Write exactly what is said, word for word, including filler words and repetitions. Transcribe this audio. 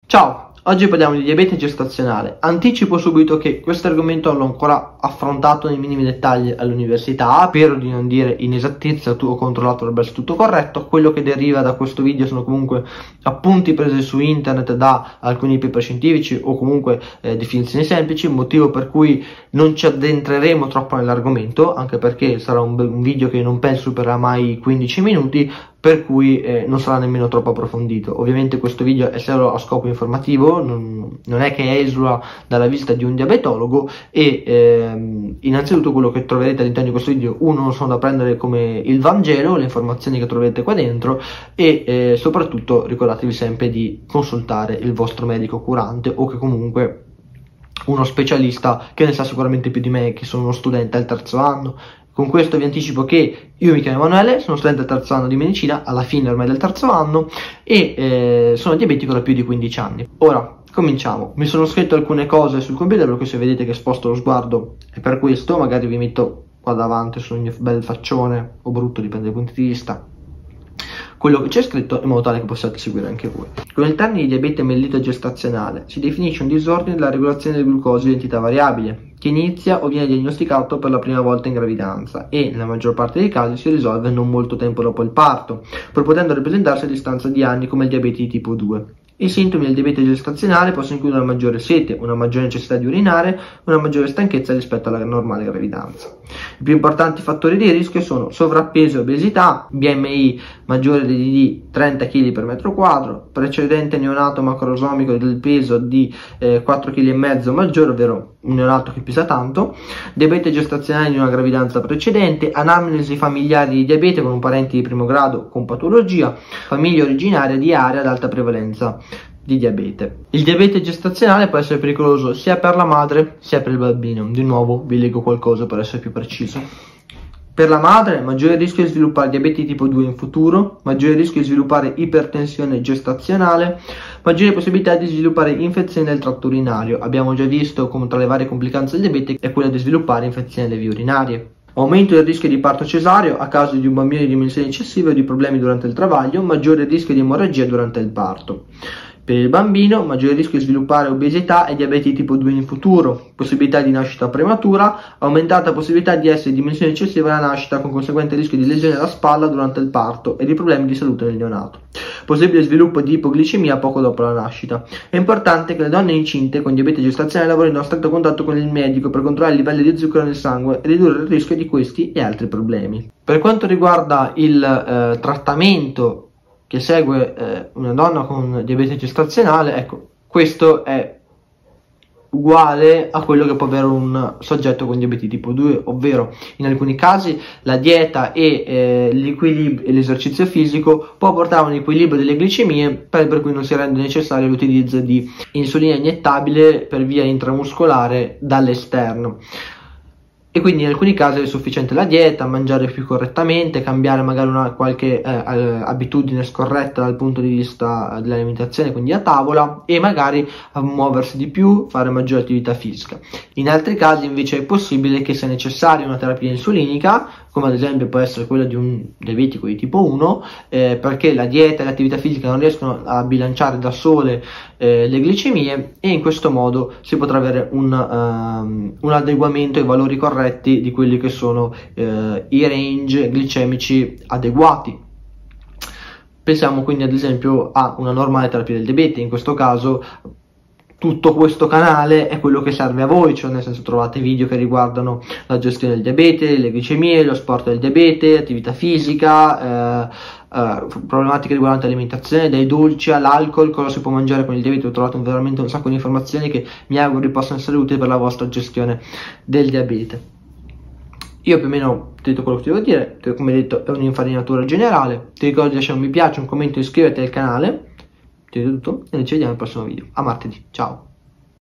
Ciao, oggi parliamo di diabete gestazionale. Anticipo subito che questo argomento non l'ho ancora affrontato nei minimi dettagli all'università, spero di non dire inesattezza, tu ho controllato dovrebbe essere tutto corretto. Quello che deriva da questo video sono comunque appunti presi su internet da alcuni paper scientifici o comunque eh, definizioni semplici, motivo per cui non ci addentreremo troppo nell'argomento, anche perché sarà un, un video che non penso supererà mai i quindici minuti, per cui eh, non sarà nemmeno troppo approfondito. Ovviamente questo video è solo a scopo informativo, non, non è che esula dalla visita di un diabetologo e ehm, innanzitutto quello che troverete all'interno di questo video, uno, non sono da prendere come il Vangelo, le informazioni che troverete qua dentro e eh, soprattutto ricordatevi sempre di consultare il vostro medico curante o che comunque uno specialista che ne sa sicuramente più di me, che sono uno studente al terzo anno. Con questo vi anticipo che io mi chiamo Emanuele, sono studente al terzo anno di medicina, alla fine ormai del terzo anno, e eh, sono diabetico da più di quindici anni. Ora, cominciamo. Mi sono scritto alcune cose sul computer, perché se vedete che sposto lo sguardo è per questo, magari vi metto qua davanti sul mio bel faccione, o brutto, dipende dai punti di vista, quello che c'è scritto in modo tale che possiate seguire anche voi. Con il termine di diabete mellito gestazionale si definisce un disordine della regolazione del glucosio di entità variabile, che inizia o viene diagnosticato per la prima volta in gravidanza e, nella maggior parte dei casi, si risolve non molto tempo dopo il parto, pur potendo ripresentarsi a distanza di anni come il diabete di tipo due. I sintomi del diabete gestazionale possono includere una maggiore sete, una maggiore necessità di urinare, una maggiore stanchezza rispetto alla normale gravidanza. I più importanti fattori di rischio sono sovrappeso e obesità, B M I maggiore di trenta chili per metro quadro, precedente neonato macrosomico del peso di eh, quattro virgola cinque chili maggiore, ovvero un neonato che pesa tanto, diabete gestazionale di una gravidanza precedente, anamnesi familiare di diabete con un parente di primo grado con patologia, famiglia originaria di area ad alta prevalenza di diabete. Il diabete gestazionale può essere pericoloso sia per la madre sia per il bambino. Di nuovo vi leggo qualcosa per essere più preciso. Per la madre, maggiore rischio di sviluppare diabete tipo due in futuro, maggiore rischio di sviluppare ipertensione gestazionale, maggiore possibilità di sviluppare infezioni del tratto urinario. Abbiamo già visto come tra le varie complicanze del diabete è quella di sviluppare infezioni delle vie urinarie. Aumento del rischio di parto cesareo a causa di un bambino di dimensioni eccessive o di problemi durante il travaglio, maggiore rischio di emorragia durante il parto. Per il bambino, maggiore rischio di sviluppare obesità e diabete tipo due in futuro, possibilità di nascita prematura, aumentata possibilità di essere di dimensioni eccessive alla nascita con conseguente rischio di lesione alla spalla durante il parto e di problemi di salute nel neonato. Possibile sviluppo di ipoglicemia poco dopo la nascita. È importante che le donne incinte con diabete gestazionale lavorino a stretto contatto con il medico per controllare i livelli di zucchero nel sangue e ridurre il rischio di questi e altri problemi. Per quanto riguarda il eh, trattamento che segue eh, una donna con diabete gestazionale, ecco, questo è uguale a quello che può avere un soggetto con diabete tipo due, ovvero in alcuni casi la dieta e eh, l'equilibrio e l'esercizio fisico può portare a un equilibrio delle glicemie, per, per cui non si rende necessario l'utilizzo di insulina iniettabile per via intramuscolare dall'esterno. E quindi in alcuni casi è sufficiente la dieta, mangiare più correttamente, cambiare magari una qualche eh, abitudine scorretta dal punto di vista dell'alimentazione, quindi a tavola, e magari muoversi di più, fare maggiore attività fisica. In altri casi invece è possibile che sia necessaria una terapia insulinica, come ad esempio può essere quella di un diabetico di tipo uno, eh, perché la dieta e l'attività fisica non riescono a bilanciare da sole eh, le glicemie, e in questo modo si potrà avere un, um, un adeguamento ai valori corretti di quelli che sono eh, i range glicemici adeguati. Pensiamo quindi ad esempio a una normale terapia del diabete. In questo caso tutto questo canale è quello che serve a voi, cioè nel senso trovate video che riguardano la gestione del diabete, le glicemie, lo sport del diabete, attività fisica, eh, eh, problematiche riguardanti l'alimentazione, dai dolci all'alcol, cosa si può mangiare con il diabete. Ho trovato veramente un sacco di informazioni che mi auguro possano essere utili per la vostra gestione del diabete. Io più o meno ti ho detto quello che ti devo dire, come detto è un'infarinatura generale. Ti ricordo di lasciare un mi piace, un commento e iscriverti al canale. Ti ho detto tutto e noi ci vediamo al prossimo video. A martedì, ciao!